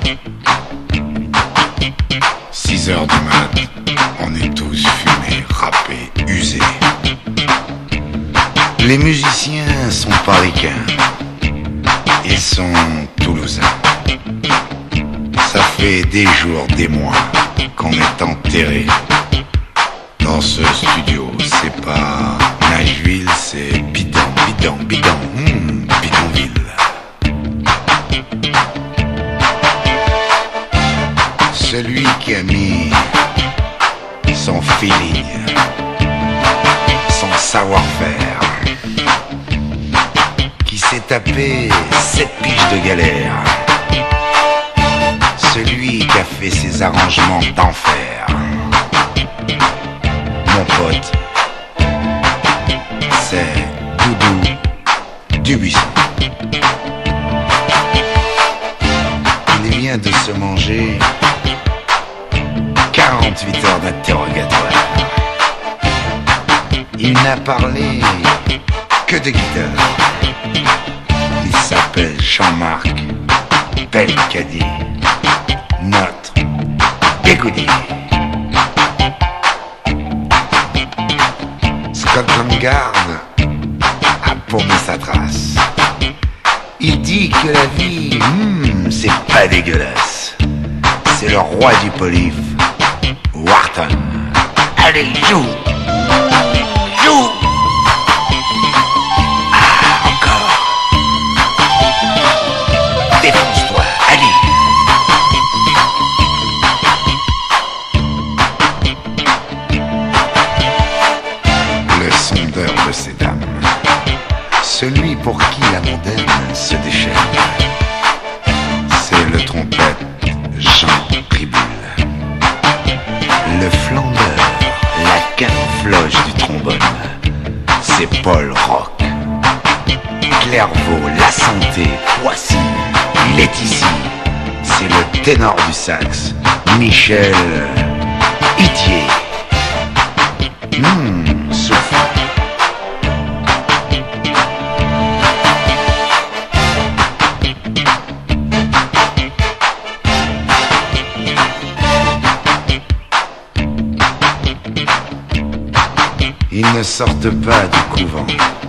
6 heures du mat, on est tous fumés, râpés, usés. Les musiciens sont paricains, ils sont toulousains. Ça fait des jours, des mois qu'on est enterrés dans ce studio. C'est pas Nashville, c'est bidon, bidonville. Celui qui a mis son feeling, son savoir-faire, qui s'est tapé 7 piges de galère, celui qui a fait ses arrangements d'enfer, mon pote, c'est Doudou Dubuisson. Il vient de se manger 48 heures d'interrogatoire. Il n'a parlé que de guitare. Il s'appelle Jean-Marc Belcadi, notre Bigoudi. Scotland Yard a paumé sa trace. Il dit que la vie, c'est pas dégueulasse. C'est le roi du polyphe, Wharton. Allez, joue! Joue! Ah, encore! Défonce-toi, allez! Le sondeur de ces dames, celui pour qui la mondaine se déchaîne, c'est le trompette Jean Riboul. Le flambeur, la camouflage du trombone, c'est Paul Roch. Clairvaux, la santé, Poissy, il est ici. C'est le ténor du sax, Michel Itier. Souffle. Ils ne sortent pas du couvent.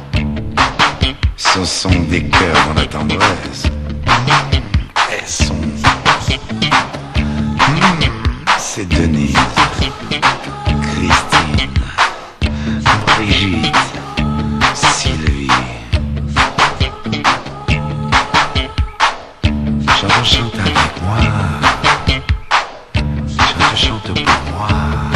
Ce sont des cœurs dans la tendresse. Elles sont... c'est Denise, Christine, Brigitte, Sylvie. Chante avec moi. Chante pour moi.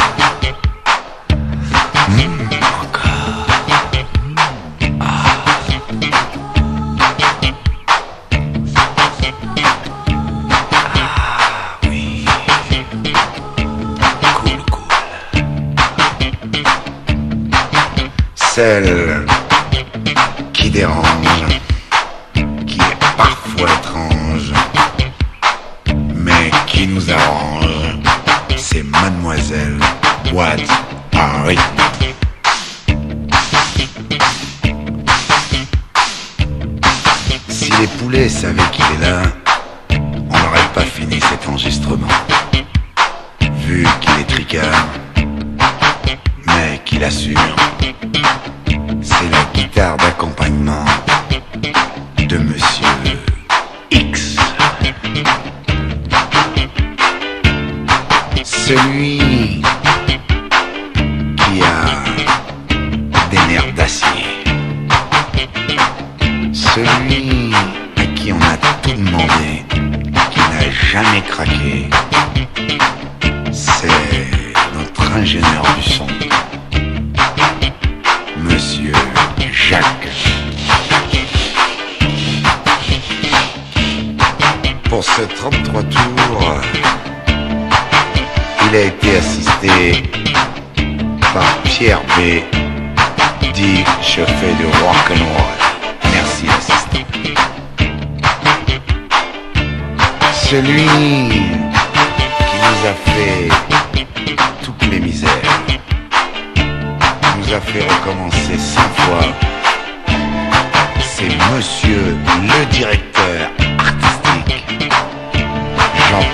Celle qui dérange, qui est parfois étrange, mais qui nous arrange, c'est Mademoiselle What Harry. Si les poulets savaient qu'il est là, on n'aurait pas fini cet enregistrement. Vu qu'il est tricard, mais qu'il assure. C'est la guitare d'accompagnement de Monsieur X. Celui qui a des nerfs d'acier. Celui à qui on a tout demandé, qui n'a jamais craqué. C'est notre ingénieur du son, Monsieur Jacques. Pour ce 33 tours, il a été assisté par Pierre B, dit je fais du rock'n'roll. Merci l'assistant. Celui qui nous a fait toutes les misères, nous a fait recommencer 100 fois, c'est Monsieur le directeur artistique, Jean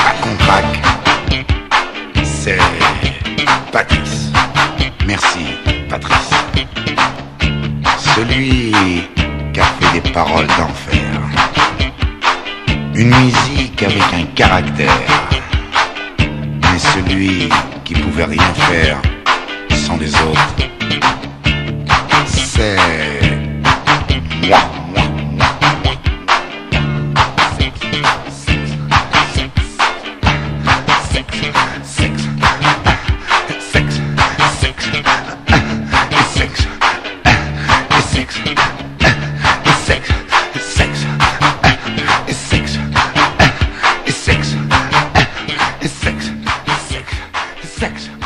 Contrac, c'est Patrice. Merci, Patrice. Celui qui a fait des paroles d'enfer. Une musique avec un caractère. Mais celui qui pouvait rien faire sans les autres, c'est moi. Sex.